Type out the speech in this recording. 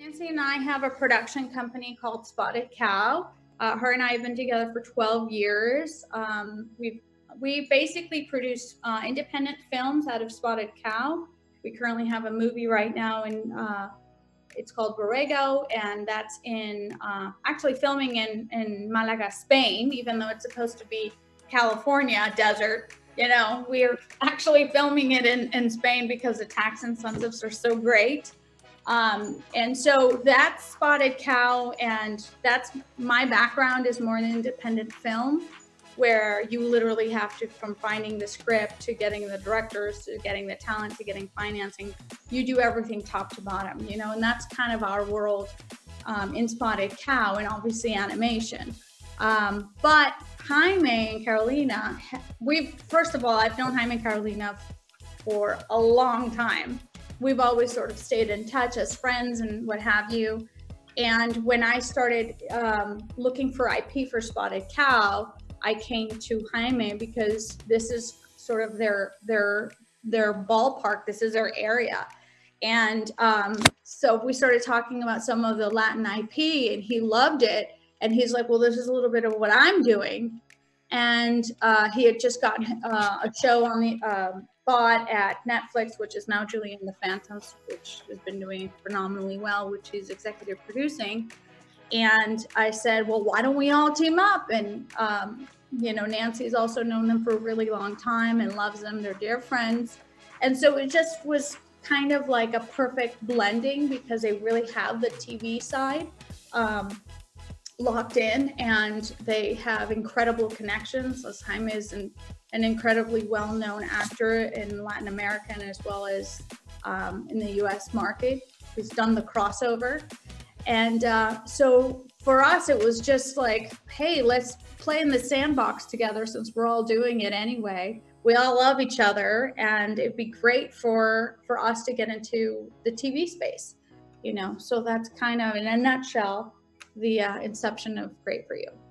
Nancy and I have a production company called Spotted Cow. Her and I have been together for 12 years. We basically produce independent films out of Spotted Cow. We currently have a movie right now, and it's called Borrego, and that's in actually filming in Malaga, Spain, even though it's supposed to be California desert. You know, we're actually filming it in Spain because the tax incentives are so great. And so that's Spotted Cow, and that's my background is more an independent film, where you literally have to, from finding the script to getting the directors to getting the talent to getting financing, you do everything top to bottom, you know, and that's kind of our world in Spotted Cow, and obviously animation. But Jaime and Carolina, first of all, I've known Jaime and Carolina for a long time. We've always sort of stayed in touch as friends and what have you. And when I started looking for IP for Spotted Cow, I came to Jaime because this is sort of their ballpark. This is their area. And so we started talking about some of the Latin IP, and he loved it. And he's like, well, this is a little bit of what I'm doing. And he had just gotten a show on the bought at Netflix, which is now Julie and the Phantoms, which has been doing phenomenally well, which he's executive producing. And I said, well, why don't we all team up? And, you know, Nancy's also known them for a really long time and loves them. They're dear friends. And so it just was kind of like a perfect blending because they really have the TV side locked in, and they have incredible connections, as Jaime is an incredibly well-known actor in Latin America and as well as in the US market. He's done the crossover. And so for us, it was just like, hey, let's play in the sandbox together since we're all doing it anyway. We all love each other, and it'd be great for us to get into the TV space, you know? So that's kind of, in a nutshell, the inception of Great For You.